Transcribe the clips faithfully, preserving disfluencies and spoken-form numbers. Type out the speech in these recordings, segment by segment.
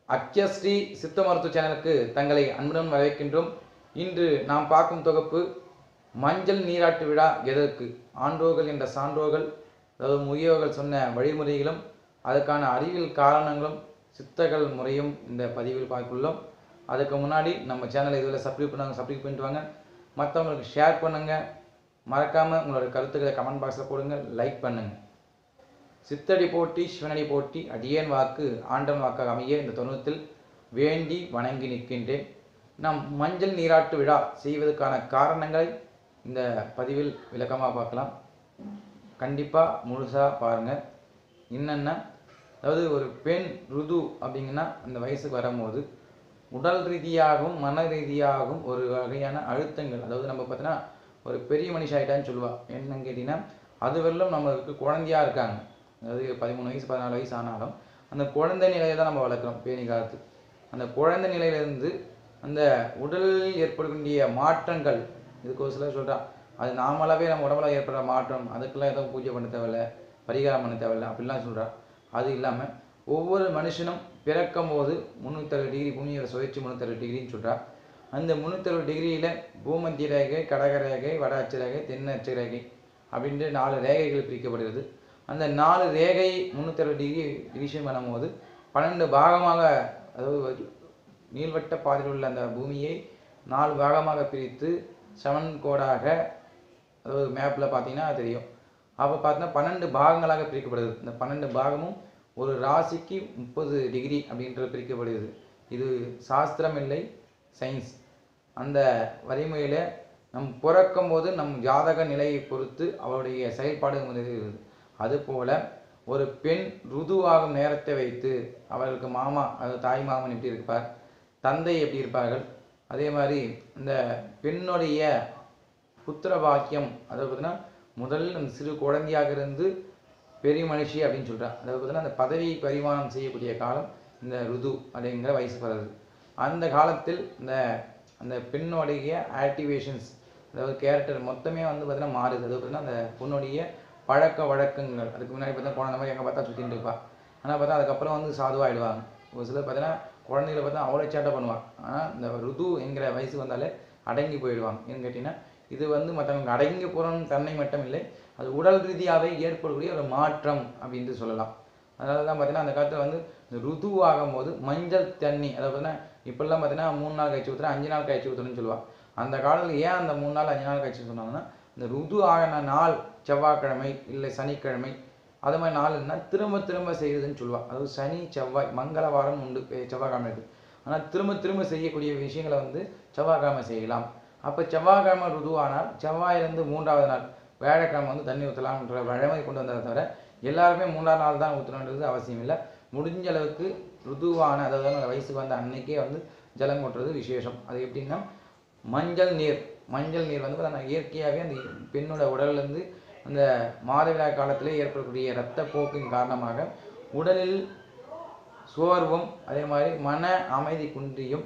அக்ஷஸ்ரீ சித்த மருத்துவ சேனலுக்கு தங்களை அன்புடன் வரவேற்கின்றோம். இன்று நாம் பார்க்கும் தொகுப்பு மஞ்சள் நீராட்டு விழா எதற்கு, ஆன்றோர்கள் என்ற சான்றோர்கள் அதாவது முதியோர்கள் சொன்ன வழிமுறைகளும் அதுக்கான அறிவியல் காரணங்களும் சித்தர்கள் முறையும் இந்த பதிவில் பார்த்துள்ளோம். அதுக்கு முன்னாடி நம்ம சேனலை இதில் சப்ஸ்கிரைப் பண்ணாங்க, சப்ஸ்கிரைப் பண்ணிட்டு வாங்க, மற்றவங்களுக்கு ஷேர் பண்ணுங்கள், மறக்காமல் உங்களோட கருத்துக்களை கமெண்ட் பாக்ஸில் போடுங்க, லைக் பண்ணுங்கள். சித்தடி போட்டி சிவனடி போட்டி அடியேன் வாக்கு ஆண்டன் வாக்காக அமைய இந்த தருணத்தில் வேண்டி வணங்கி நிற்கின்றேன். நாம் மஞ்சள் நீராட்டு விழா செய்வதற்கான காரணங்களை இந்த பதிவில் விளக்கமாக பார்க்கலாம். கண்டிப்பாக முழுசாக பாருங்கள். என்னென்ன அதாவது ஒரு பெண் ருது அப்படிங்கன்னா அந்த வயசுக்கு வரும்போது உடல் ரீதியாகவும் மன ரீதியாகவும் ஒரு வகையான அழுத்தங்கள், அதாவது நம்ம பார்த்தோன்னா ஒரு பெரிய மனுஷன் ஆகிட்டான்னு சொல்லுவாள். என்னன்னு கேட்டிங்கன்னா அது வரலும் நம்மளுக்கு குழந்தையாக இருக்காங்க, அதாவது பதிமூணு வயசு பதினாலு வயசு ஆனாலும் அந்த குழந்தை நிலையை தான் நம்ம வளர்க்குறோம் பேணி காலத்து. அந்த குழந்தை நிலையிலேருந்து அந்த உடலில் ஏற்படக்கூடிய மாற்றங்கள், இதுக்கு ஒரு சிலர் சொல்கிறா அது நாமளாவே நம்ம உடம்புல ஏற்படுற மாற்றம், அதுக்கெல்லாம் எதுவும் பூஜை பண்ண தேவையில்லை, பரிகாரம் பண்ண தேவையில்லை அப்படிலாம் சொல்கிறா. அது இல்லாமல் ஒவ்வொரு மனுஷனும் பிறக்கும் போது முந்நூற்றி அறுபது டிகிரி பூமியோட சுழற்சி முந்நூற்றி அறுபது டிகிரின்னு சொல்கிறா. அந்த முந்நூற்றி அறுபது டிகிரியில் பூமத்திய ரேகை, கடக ரேகை, வட அச்சு ரேகை, தென் அச்சு ரேகை அப்படின்ட்டு நாலு ரேகைகள் பிரிக்கப்படுகிறது. அந்த நாலு ரேகை முந்நூற்றி அறுபது டிகிரி டிவிஷன் பண்ணும்போது பன்னெண்டு பாகமாக, அதாவது நீள்வட்ட பாதையில் உள்ள அந்த பூமியை நாலு பாகமாக பிரித்து செவன் கோடாக, அதாவது மேப்பில் பார்த்தீங்கன்னா தெரியும். அப்போ பார்த்தீங்கன்னா பன்னெண்டு பாகங்களாக பிரிக்கப்படுது. இந்த பன்னெண்டு பாகமும் ஒரு ராசிக்கு முப்பது டிகிரி அப்படின்றது பிரிக்கப்படுகிறது. இது சாஸ்திரம் இல்லை, சயின்ஸ். அந்த வழிமுறையில் நம் பிறக்கும் போது நம் ஜாதக நிலையை பொறுத்து அவருடைய செயல்பாடு இருக்குது. அதுபோல் ஒரு பெண் ருதுவாகும் நேரத்தை வைத்து அவர்களுக்கு மாமா, அதாவது தாய் மாமன் எப்படி இருப்பார், தந்தை எப்படி இருப்பார்கள், அதே மாதிரி இந்த பெண்ணுடைய புத்திர பாக்கியம், அதாவது பார்த்தீங்கன்னா முதல் அந்த சிறு குழந்தையாக இருந்து பெரிய மனுஷி அப்படின்னு சொல்கிறார். அதாவது பார்த்தீங்கன்னா அந்த பதவி பரிமாணம் செய்யக்கூடிய காலம் இந்த ருது அப்படிங்கிற வயசு வருது. அந்த காலத்தில் இந்த அந்த பெண்ணுடைய ஆக்டிவேஷன்ஸ், அதாவது கேரக்டர் மொத்தமே வந்து பார்த்தீங்கன்னா மாறுது. அதாவது பார்த்தீங்கன்னா அந்த பொண்ணுடைய பழக்க வழக்கங்கள், அதுக்கு முன்னாடி பார்த்தா குழந்தை மாதிரி எங்கே பார்த்தா சுற்றிட்டு இருப்பா, ஆனால் பார்த்தா அதுக்கப்புறம் வந்து சாதுவாகிடுவாங்க. ஒரு சிலர் பார்த்தீங்கன்னா குழந்தைகளை பார்த்தா அவ்வளோ சேட்டை பண்ணுவாங்க. ஆனால் இந்த ருது என்கிற வயசு வந்தாலே அடங்கி போயிடுவாங்க. ஏன்னு கேட்டிங்கன்னா இது வந்து மற்றவங்க அடங்கி போகிறோன்னு தன்மை மட்டும் இல்லை, அது உடல் ரீதியாகவே ஏற்படக்கூடிய ஒரு மாற்றம் அப்படின்ட்டு சொல்லலாம். அதனால தான் பார்த்தீங்கன்னா அந்த காலத்தில் வந்து இந்த ருது ஆகும்போது மஞ்சள் தண்ணி, அதாவது பார்த்தீங்கன்னா இப்போல்லாம் பார்த்தீங்கன்னா மூணு நாள் கழிச்சு ஊற்றுறேன், அஞ்சு நாள் கழிச்சு ஊற்றுறேன்னு சொல்லுவாள். அந்த காலத்தில் ஏன் அந்த மூணு நாள் அஞ்சு நாள் கழிச்சு சொன்னாங்கன்னா இந்த ருது ஆகின நாள் செவ்வாய்க்கிழமை இல்லை சனிக்கிழமை அது மாதிரி நாள்னா திரும்ப திரும்ப செய்யுதுன்னு சொல்லுவாள். அதாவது சனி செவ்வாய் மங்களவாரம் உண்டு செவ்வாய்க்கிழமை இருக்குது, ஆனால் திரும்ப திரும்ப செய்யக்கூடிய விஷயங்களை வந்து செவ்வாய்க்கிழமை செய்யலாம். அப்போ செவ்வாய்க்கிழமை ருது ஆனால் செவ்வாயிலேருந்து மூன்றாவது நாள் வியாழக்கிழமை வந்து தண்ணி ஊற்றலாம்ன்ற வழமை கொண்டு வந்ததை தவிர எல்லாருமே மூன்றாவது நாள் தான் ஊற்றணுன்றது அவசியம் இல்லை. முடிஞ்ச அளவுக்கு ருதுவான, அதாவது அந்த வயசுக்கு வந்த அன்னைக்கே வந்து ஜலம் கொட்டுறது விசேஷம். அது எப்படின்னா மஞ்சள் நீர், மஞ்சள் நீர் வந்து அந்த இயற்கையாகவே அந்த பெண்ணோட உடல்லேருந்து அந்த மாதவிடாய் காலத்திலே ஏற்படக்கூடிய இரத்த போக்கின் காரணமாக உடலில் சோர்வும் அதே மாதிரி மன அமைதி குன்றியும்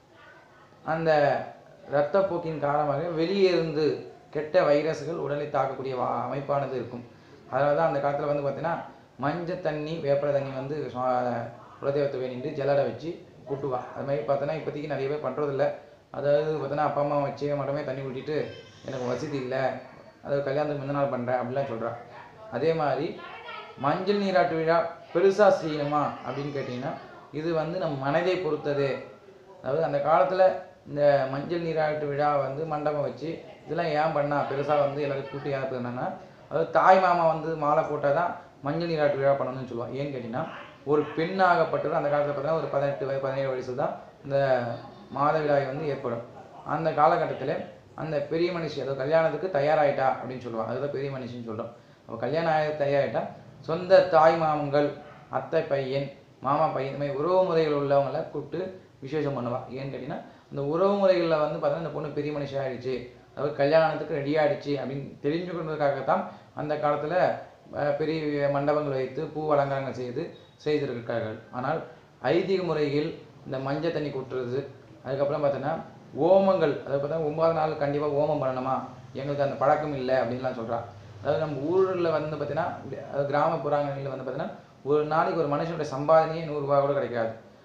அந்த இரத்த போக்கின் காரணமாக வெளியே இருந்து கெட்ட வைரஸ்கள் உடலை தாக்கக்கூடிய அமைப்பானது இருக்கும். அதனால தான் அந்த காலத்தில் வந்து பார்த்திங்கன்னா மஞ்சள் தண்ணி வேப்பலை தண்ணி வந்து குலதெய்வத்தை வேணிட்டு ஜல்லடை வச்சு கூட்டுவா. அது மாதிரி பார்த்தோன்னா இப்போதைக்கு நிறைய பேர் பண்ணுறதில்ல. அதாவது பார்த்தோன்னா அப்பா அம்மா வச்சு மட்டுமே தண்ணி ஊட்டிட்டு எனக்கு வசதி இல்லை, அதாவது கல்யாணத்துக்கு முந்தின நாள் பண்ணுறேன் அப்படிலாம் சொல்கிறா. அதே மாதிரி மஞ்சள் நீராட்டு விழா பெருசாக செய்யணுமா அப்படின்னு கேட்டிங்கன்னா இது வந்து நம்ம மனதை பொறுத்தது. அதாவது அந்த காலத்தில் இந்த மஞ்சள் நீராட்டு விழா வந்து மண்டபம் வச்சு இதெல்லாம் ஏன் பண்ணால் பெருசாக வந்து எல்லாரும் கூட்டி யார் பண்ணாங்கன்னா, அதாவது தாய் மாமா வந்து மாலை போட்டால் தான் மஞ்சள் நீராட்டு விழா பண்ணணும்னு சொல்லுவாள். ஏன்னு கேட்டிங்கன்னா ஒரு பெண்ணாகப்பட்டது அந்த காலத்தில் பார்த்தீங்கன்னா ஒரு பதினெட்டு வயது பதினேழு வயசு தான் இந்த மாதவிடாய் வந்து ஏற்படும். அந்த காலகட்டத்தில் அந்த பெரிய மனுஷி, அதாவது கல்யாணத்துக்கு தயாராகிட்டா அப்படின்னு சொல்லுவாள். அதுதான் பெரிய மனுஷின்னு சொல்கிறோம். அப்போ கல்யாணம் ஆகி தயாராகிட்டா சொந்த தாய் மாமன்கள், அத்தை பையன், மாமா பையன், இந்த மாதிரி உறவு முறைகள் உள்ளவங்களை கூப்பிட்டு விசேஷம் பண்ணுவாள். ஏன்னு கேட்டிங்கன்னா அந்த உறவு முறைகளில் வந்து பார்த்தீங்கன்னா இந்த பொண்ணு பெரிய மனுஷி ஆகிடுச்சு, அதாவது கல்யாணத்துக்கு ரெடி ஆகிடுச்சு அப்படின்னு தெரிஞ்சுக்கொண்டதுக்காகத்தான் அந்த காலத்தில் பெரிய மண்டபங்கள் வைத்து பூ அலங்காரங்கள் செய்து செய்திருக்கிறார்கள். ஆனால் ஐதீக முறையில் இந்த மஞ்சள் தண்ணி கூட்டுறது, அதுக்கப்புறம் பார்த்தோன்னா ஓமங்கள், அதாவது பார்த்தா ஒன்பது நாள் கண்டிப்பாக ஓமம் பண்ணணுமா, எங்களுக்கு அந்த பழக்கம் இல்லை அப்படின்லாம் சொல்கிறா. அதாவது நம்ம ஊரில் வந்து பார்த்தீங்கன்னா கிராமப்புறங்களில் வந்து பார்த்தீங்கன்னா ஒரு நாளைக்கு ஒரு மனுஷனுடைய சம்பாதனையே நூறுரூவா கூட கிடைக்காது.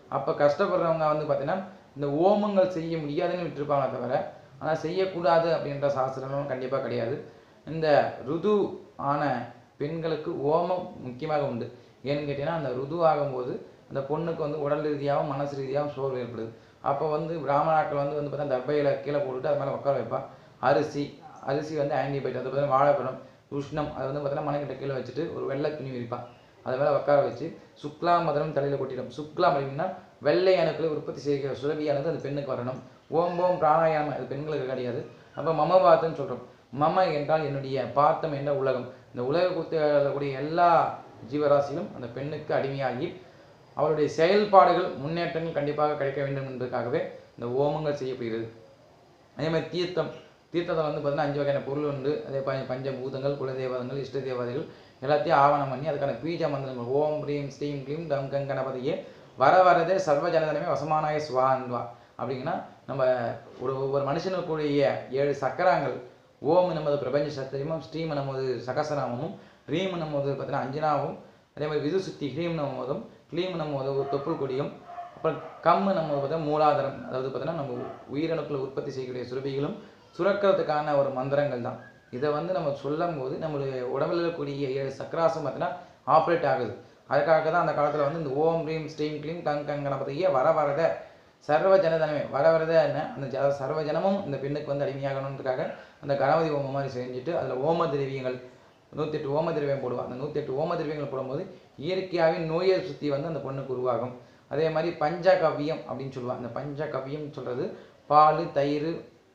அப்போ கஷ்டப்படுறவங்க வந்து பார்த்தீங்கன்னா இந்த ஓமங்கள் செய்ய முடியாதுன்னு விட்டுருப்பாங்க தவிர, ஆனால் செய்யக்கூடாது அப்படின்ற சாஸ்திரமும் கண்டிப்பாக கிடையாது. இந்த ருது ஆன பெண்களுக்கு ஓமம் முக்கியமாக உண்டு. ஏன்னு கேட்டிங்கன்னா அந்த ருது ஆகும்போது அந்த பொண்ணுக்கு வந்து உடல் ரீதியாகவும் மனசு ரீதியாகவும் சோர்வு ஏற்படுது. அப்போ வந்து பிராமணாக்கள் வந்து வந்து பார்த்தா தர்பையில் கீழே போட்டுட்டு அது மேலே உட்கார வைப்பா. அரிசி அரிசி வந்து ஆன்டிபயோட்டிக், அது பார்த்தீங்கன்னா வாழைப்பழம் உஷ்ணம், அது வந்து பார்த்தீங்கன்னா மனைக்கிட்ட கீழே வச்சுட்டு ஒரு வெள்ளை துணி விரிப்பான். அது மேலே உட்கார வச்சு சுக்லா மதனம் தலையில் கொட்டிடும். சுக்லா அப்படின்னா வெள்ளை அணுக்களை உற்பத்தி செய்கிற சுரபியானது அந்த பெண்ணுக்கு வரணும். ஓம்போம் பிராணாயாமம் அது பெண்களுக்கு கிடையாது. அப்போ மம பாத்தம்னு சொல்கிறோம். மம என்றால் என்னுடைய, பாத்தம் என்ற உலகம். இந்த உலக கூடிய எல்லா ஜீவராசியும் அந்த பெண்ணுக்கு அடிமையாகி அவருடைய செயல்பாடுகள் முன்னேற்றங்கள் கண்டிப்பாக கிடைக்க வேண்டும் என்பதற்காகவே இந்த ஓமங்கள் செய்யப்படுகிறது. அதே மாதிரி தீர்த்தம் தீர்த்தத்தில் வந்து பார்த்தீங்கன்னா அஞ்சு வகையான பொருள் உண்டு. அதே பஞ்சபூதங்கள், குலதேவதங்கள், இஷ்ட தேவதைகள் எல்லாத்தையும் ஆவணம் பண்ணி அதுக்கான பீஜ மந்திரங்கள் ஓம் ப்ரீம் ஸ்ரீம் க்ளீம் டம் கங் கணபதியே வர வரதே சர்வ ஜனதனமே வசமானாய சுவான்வா. அப்படிங்கன்னா நம்ம ஒரு ஒவ்வொரு மனுஷனுக்குரிய ஏழு சக்கராங்கள், ஓம் நமது பிரபஞ்ச சத்தியமும், ஸ்ரீம் நமது சகசநாமமும், ரீம் நமது பார்த்தீங்கன்னா அஞ்சனாவும், அதே மாதிரி விது சுத்தி ஹ்ரீம் நமோதும், க்ளீம் நமோது ஒரு தொப்புள் கொடியும், அப்புறம் கம்மு நம்ம பார்த்தீங்கன்னா மூலாதாரம், அதாவது பார்த்தீங்கன்னா நம்ம உயிரணுக்களை உற்பத்தி செய்யக்கூடிய சுரபிகளும் சுரக்கிறதுக்கான ஒரு மந்திரங்கள் தான். இதை வந்து நம்ம சொல்லும் போது நம்மளுடைய உடம்புல இருக்கக்கூடிய ஏழு சக்கராசம் பார்த்தீங்கன்னா ஆப்ரேட் ஆகுது. அதுக்காக தான் அந்த காலத்தில் வந்து இந்த ஓம் ரீம் ஸ்ரீம் க்ளீம் கங் கங் கணபதியே வர வரத சர்வ ஜனதனமே வர வரத என்ன அந்த ஜ சர்வ ஜனமும் இந்த பெண்ணுக்கு வந்து அடிமையாகணுன்றதுக்காக அந்த கணபதி ஓமம் மாதிரி செஞ்சுட்டு அதில் ஓம திரவியங்கள் நூற்றி எட்டு ஓம திரவியம் போடுவாங்க. அந்த நூற்றி எட்டு ஓம திரவியங்கள் போடும்போது இயற்கையாகவே நோயை சுற்றி வந்து அந்த பொண்ணுக்கு உருவாகும். அதே மாதிரி பஞ்சகவ்யம் அப்படின்னு சொல்லுவாங்க. அந்த பஞ்சகவ்யம் சொல்கிறது பால், தயிர்,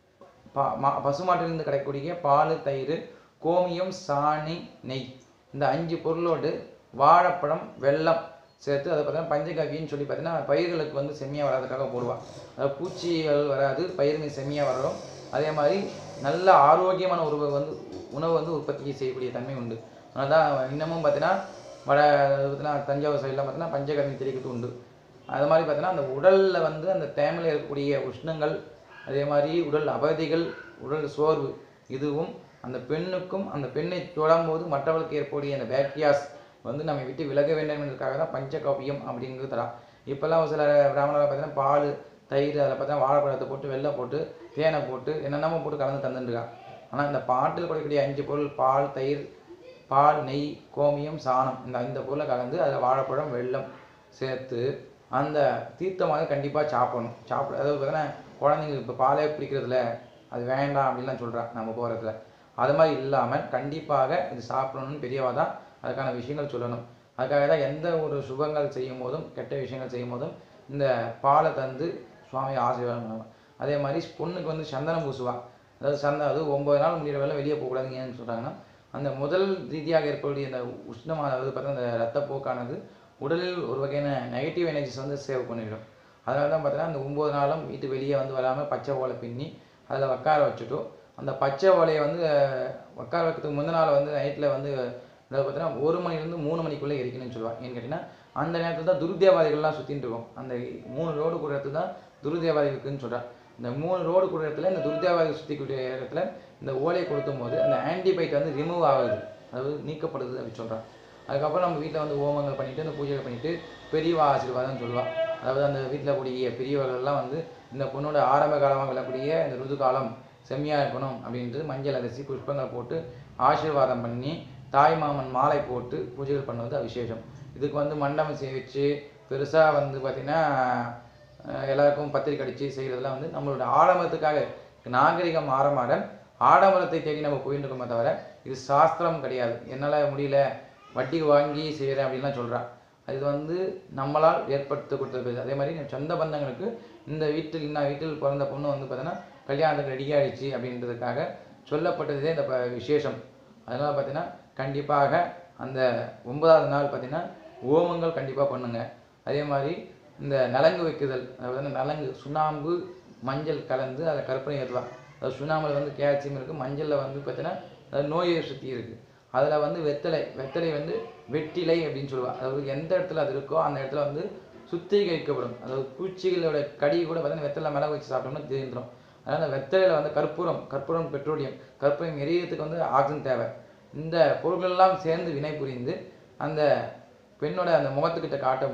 பா மா பசுமாட்டிலிருந்து கிடைக்கக்கூடிய பால், தயிர், கோமியம், சாணி, நெய், இந்த அஞ்சு பொருளோடு வாழைப்பழம், வெல்லம் சேர்த்து அதை பார்த்தீங்கன்னா பஞ்சகவ்யன்னு சொல்லி பார்த்தீங்கன்னா பயிர்களுக்கு வந்து செம்மியாக வராதுக்காக போடுவாள். அதாவது பூச்சிகள் வராது, பயிர்கள் செம்மியாக வரும். அதே மாதிரி நல்ல ஆரோக்கியமான உணவு வந்து உணவு வந்து உற்பத்தி செய்யக்கூடிய தன்மை உண்டு. அதனால தான் இன்னமும் பார்த்தீங்கன்னா வட பார்த்தீங்கன்னா தஞ்சாவூர் சைடெலாம் பார்த்தீங்கன்னா பஞ்சகவ்யம் தெரிவிக்கிறது உண்டு. அது மாதிரி பார்த்தீங்கன்னா அந்த உடலில் வந்து அந்த தேமையில் இருக்கக்கூடிய உஷ்ணங்கள், அதே மாதிரி உடல் அவதிகள், உடல் சோர்வு, இதுவும் அந்த பெண்ணுக்கும் அந்த பெண்ணை தொடும்போது மற்றவர்களுக்கு ஏற்பக்கூடிய அந்த பேக்டீரியாஸ் வந்து நம்ம விட்டு விலக வேண்டும் என்பதற்காக தான் பஞ்சகவ்யம் அப்படிங்கிறது தரா. இப்போல்லாம் ஒரு சில பிராமணர்கள் பார்த்தீங்கன்னா பால், தயிர், அதில் பார்த்தீங்கன்னா வாழைப்பழத்தை போட்டு வெள்ளை போட்டு தேனை போட்டு என்னென்னமோ போட்டு கலந்து தந்துட்டுருக்கான். ஆனால் இந்த பாட்டில் கொடுக்கக்கூடிய அஞ்சு பொருள் பால், தயிர், பால், நெய், கோமியம், சாணம், இந்த இந்த பொருளை கலந்து அதில் வாழைப்பழம், வெல்லம் சேர்த்து அந்த தீர்த்தமாக கண்டிப்பாக சாப்பிடணும். சாப்பிட அதாவது பார்த்தீங்கன்னா குழந்தைங்களுக்கு இப்போ பாலே பிடிக்கிறதுல அது வேண்டாம் அப்படின்லாம் சொல்கிறான் நம்ம போகிறதுல. அது மாதிரி இல்லாமல் கண்டிப்பாக இது சாப்பிடணும்னு பெரியவா தான் அதுக்கான விஷயங்கள் சொல்லணும். அதுக்காக தான் எந்த ஒரு சுபங்கள் செய்யும் போதும் கெட்ட விஷயங்கள் செய்யும் போதும் இந்த பாலை தந்து சுவாமி ஆசீர்வாதம் பண்ணுவாங்க. அதே மாதிரி பொண்ணுக்கு வந்து சந்தனம் பூசுவா. அதாவது சந்தனம் அது ஒம்பது நாள் முடிகிற வேலை வெளியே போகக்கூடாதுங்க ஏன்னு சொல்கிறாங்கன்னா அந்த முதல் ரீதியாக ஏற்படக்கூடிய அந்த உஷ்ணமாக அதாவது பார்த்தா அந்த ரத்தப்போக்கானது உடலில் ஒரு வகையான நெகட்டிவ் எனர்ஜிஸ் வந்து சேவ் பண்ணிவிடும். அதனால தான் பார்த்தீங்கன்னா அந்த ஒம்பது நாளும் வீட்டு வெளியே வந்து வராமல் பச்சை ஓலை பின்னி அதில் உட்கார வச்சுட்டோம். அந்த பச்சை ஓலையை வந்து உட்கார வைக்கிறதுக்கு முந்தின நாள் வந்து நைட்டில் வந்து அதாவது பார்த்தீங்கன்னா ஒரு மணிலேருந்து மூணு மணிக்குள்ளே எரிக்கணும்னு சொல்லுவாள். ஏன்னு கேட்டிங்கன்னா அந்த நேரத்தில் தான் துருதேவாதிகள்லாம் சுற்றிட்டு இருக்கும். அந்த மூணு ரோடு கூட இடத்துல தான் துருதேவாதி இருக்குதுன்னு சொல்கிறாள். இந்த மூணு ரோடு கூட இடத்துல இந்த துருதேவாதி சுற்றிக்கூடிய இடத்துல இந்த ஓலையை கொடுத்தும் போது அந்த ஆன்டிபயோட்டிக் வந்து ரிமூவ் ஆகுது, அதாவது நீக்கப்படுது அப்படின்னு சொல்கிறான். அதுக்கப்புறம் நம்ம வீட்டில் வந்து ஹோமங்கள் பண்ணிவிட்டு அந்த பூஜைகள் பண்ணிவிட்டு பெரியவா ஆசீர்வாதம்னு சொல்லுவாள். அதாவது அந்த வீட்டில் கூடிய பெரியவர்கள்லாம் வந்து இந்த பொண்ணோட ஆரம்ப காலமாக விளக்கூடிய இந்த ருது காலம் செம்மையாக இருக்கணும் அப்படின்ட்டு மஞ்சள் அரிசி புஷ்பங்களை போட்டு ஆசீர்வாதம் பண்ணி தாய் மாமன் மாலை போட்டு பூஜைகள் பண்ணுவது விசேஷம். இதுக்கு வந்து மண்டபம் சேவிச்சு பெருசாக வந்து பார்த்திங்கன்னா எல்லாருக்கும் பத்திரிக்கை அடித்து செய்கிறதுலாம் வந்து நம்மளோட ஆடம்பரத்துக்காக நாகரிகம் ஆரமாட ஆடம்பரத்தை தேடி நம்ம போயிட்டு இருக்கோமே தவிர இது சாஸ்திரம் கிடையாது. என்னால் முடியல வட்டிக்கு வாங்கி செய்கிறேன் அப்படின்லாம் சொல்கிறான். இது வந்து நம்மளால் ஏற்படுத்த கொடுத்தது. அதே மாதிரி சொந்த பந்தங்களுக்கு இந்த வீட்டில் இன்ன வீட்டில் பிறந்த பொண்ணு வந்து பார்த்தீங்கன்னா கல்யாணத்துக்கு ரெடி ஆகிடுச்சு அப்படின்றதுக்காக சொல்லப்பட்டதே இந்த விசேஷம். அதனால் பார்த்தீங்கன்னா கண்டிப்பாக அந்த ஒன்பதாவது நாள் பார்த்திங்கன்னா ஓமங்கள் கண்டிப்பாக பண்ணுங்க. அதே மாதிரி இந்த நலங்கு வைக்குதல், அதாவது நலங்கு சுண்ணாம்பு மஞ்சள் கலந்து அதை கற்பனை ஏற்றலாம். அதாவது சுண்ணாம்பில் வந்து கேல்சியம் இருக்குது, மஞ்சளில் வந்து பார்த்தீங்கன்னா அதாவது நோயை சுற்றி இருக்குது. அதில் வந்து வெத்தலை வெத்தலை வந்து வெட்டிலை அப்படின்னு சொல்லுவாள். அதாவது எந்த இடத்துல அது இருக்கோ அந்த இடத்துல வந்து சுத்திகரிக்கப்படும். அதாவது பூச்சிகளோட கடி கூட பார்த்தீங்கன்னா வெத்தலை மிளகு வச்சு சாப்பிட்டோம்னா தீர்ந்துடும். அதனால் அந்த வெத்தலையில் வந்து கற்பூரம் கற்பூரம் பெட்ரோலியம் கற்பூரம் எரியறதுக்கு வந்து ஆக்சிஜன் தேவை. இந்த பொருட்களெல்லாம் சேர்ந்து வினை புரிந்து அந்த பெண்ணோட அந்த முகத்துக்கிட்ட காட்டும் போது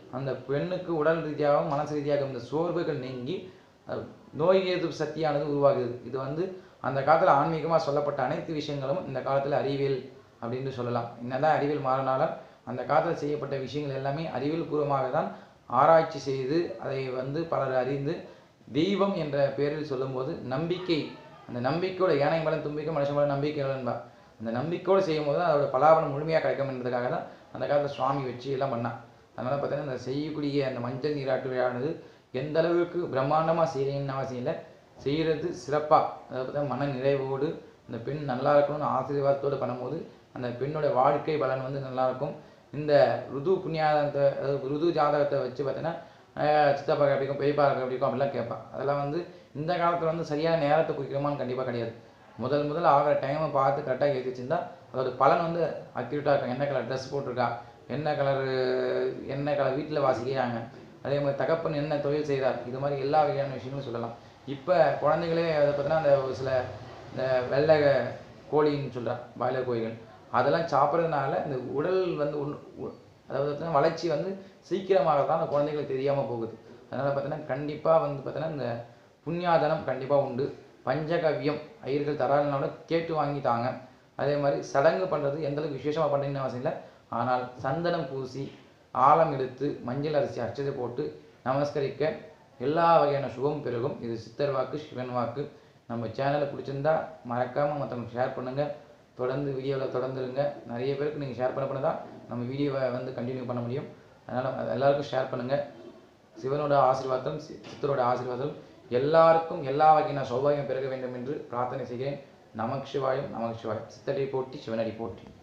அந்த பெண்ணுக்கு உடல் ரீதியாகவும் மனசு ரீதியாக இந்த சோர்வுகள் நீங்கி நோய் எதிர்ப்பு சக்தியானது உருவாகுது. இது வந்து அந்த காலத்தில் ஆன்மீகமாக சொல்லப்பட்ட அனைத்து விஷயங்களும் இந்த காலத்தில் அறிவியல் அப்படின்னு சொல்லலாம். என்னதான் அறிவியல் மாறினாலும் அந்த காலத்தில் செய்யப்பட்ட விஷயங்கள் எல்லாமே அறிவியல் பூர்வமாக தான் ஆராய்ச்சி செய்து அதை வந்து பலர் அறிந்து தெய்வம் என்ற பெயரில் சொல்லும்போது நம்பிக்கை, அந்த நம்பிக்கையோட யானை பலம் தும்பிக்கை மனுஷன் பலம் நம்பிக்கை என்பா அந்த நம்பிக்கையோடு செய்யும் போது தான் அதோட பலாபலம் முழுமையாக கிடைக்கும் என்பதற்காக தான் அந்த காலத்தில் சுவாமி வச்சு எல்லாம் பண்ணான். அதனால் பார்த்தீங்கன்னா இந்த செய்யக்கூடிய அந்த மஞ்சள் நீராட்டு விழானது எந்த அளவுக்கு பிரம்மாண்டமாக செய்யணும்னு அவசியம் இல்லை, செய்கிறது சிறப்பாக, அதை பார்த்தா மன நிறைவோடு அந்த பெண் நல்லா இருக்கணும்னு ஆசீர்வாதத்தோடு பண்ணும்போது அந்த பெண்ணோட வாழ்க்கை பலன் வந்து நல்லாயிருக்கும். இந்த ருது புண்ணியாதத்தை அதாவது ருது ஜாதகத்தை வச்சு பார்த்தீங்கன்னா சித்தப்பா கிடைக்கும் பெரியப்பா கிடைக்கும் அப்படிலாம் கேட்பான். அதெல்லாம் வந்து இந்த காலத்தில் வந்து சரியான நேரத்தை குறிக்கிறோமான்னு கண்டிப்பாக கிடையாது. முதல் முதல் ஆகிற டைமை பார்த்து கரெக்டாக எழுதி வச்சுருந்தா அதோட பலன் வந்து அக்யூரேட்டாக இருக்கும். என்ன கலர் ட்ரெஸ் போட்டிருக்கா, என்ன கலர் என்ன கலர் வீட்டில் வாசிக்கிறாங்க, அதே மாதிரி தகப்பன் என்ன தொழில் செய்கிறார், இது மாதிரி எல்லா வகையான விஷயங்களும் சொல்லலாம். இப்போ குழந்தைகளே அதை பார்த்தீங்கன்னா அந்த ஒரு சில இந்த வெள்ளை கோழின்னு சொல்கிறான் பாய்லர் கோழிகள், அதெல்லாம் சாப்பிட்றதுனால இந்த உடல் வந்து அதாவது பார்த்தீங்கன்னா வளர்ச்சி வந்து சீக்கிரமாக தான் அந்த குழந்தைகளுக்கு தெரியாமல் போகுது. அதனால் பார்த்தீங்கன்னா கண்டிப்பாக வந்து பார்த்தீங்கன்னா இந்த புண்ணியாதனம் கண்டிப்பாக உண்டு. பஞ்சகவ்யம் ஐயர்கள் தராளனோட கேட்டு வாங்கிட்டாங்க. அதே மாதிரி சடங்கு பண்ணுறது எந்தளவுக்கு விசேஷமாக பண்ணுறீங்கன்னு அவசியம் இல்லை, ஆனால் சந்தனம் பூசி ஆழம் எடுத்து மஞ்சள் அரிசி அச்சதை போட்டு நமஸ்கரிக்க எல்லா வகையான சுகம் பெருகும். இது சித்தர் வாக்கு, சிவன் வாக்கு. நம்ம சேனலை பிடிச்சிருந்தா மறக்காமல் மற்றவங்களுக்கு ஷேர் பண்ணுங்கள். தொடர்ந்து வீடியோவில் தொடர்ந்துருங்க. நிறைய பேருக்கு நீங்கள் ஷேர் பண்ண பண்ண தான் நம்ம வீடியோவை வந்து கண்டினியூ பண்ண முடியும். அதனால் எல்லாருக்கும் ஷேர் பண்ணுங்கள். சிவனோட ஆசீர்வாதம், சித்தரோட ஆசீர்வாதம் எல்லாருக்கும் எல்லா வகையான சௌபாகியம் பெருக வேண்டும் என்று பிரார்த்தனை செய்கிறேன். நமக் சிவாயம், நமக் சிவாயம். சித்தரை போற்றி, சிவனடி போற்றி.